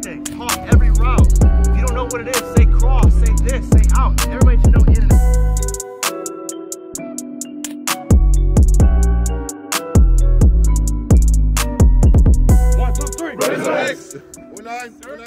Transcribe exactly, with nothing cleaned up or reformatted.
it. Talk every route. If you don't know what it is, say cross, say this, say out. Everybody should know in and out. One, two, three. Razorbacks. One, nine.